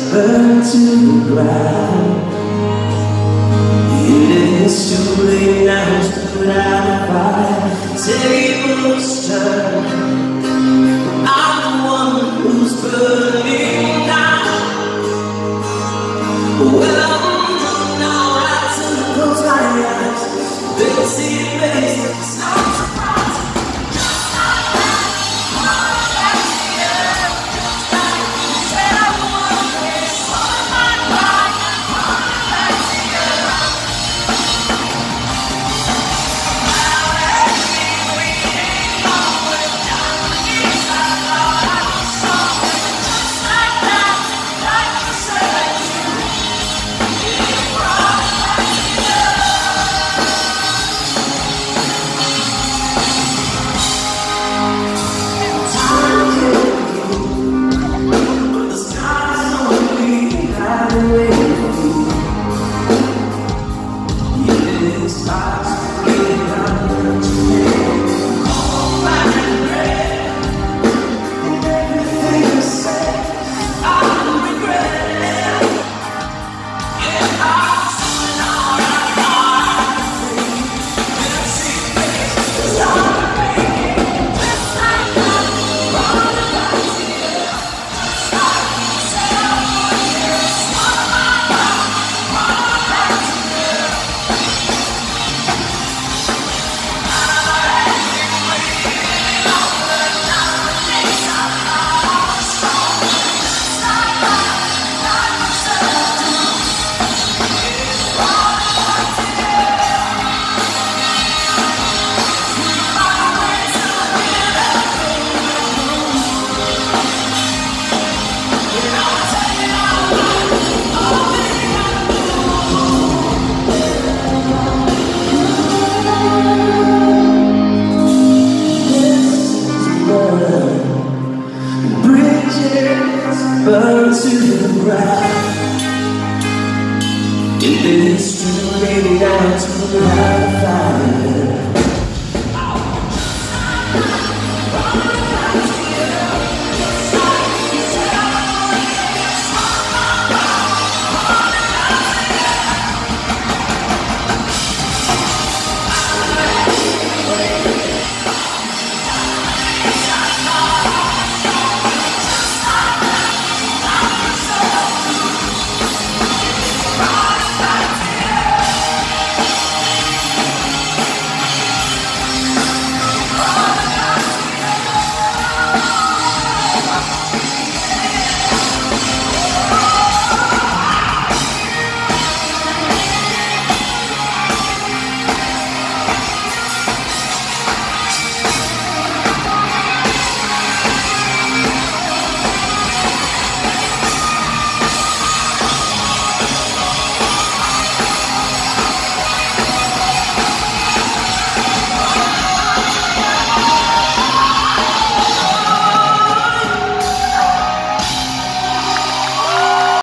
burn to the ground. It is too late now to put out a fire. Tables turn, I'm the one who's burning down. Well, I'm now right to close my eyes. They'll see it face. It's not a surprise. Just like that, all back to you. Just like you said I would. It's all my life, all back to you. Well, we ain't always done the things I thought I was strong. Just like that, like you said you would. It brought it back to you. Burn to the ground. It is too late now to put out a fire.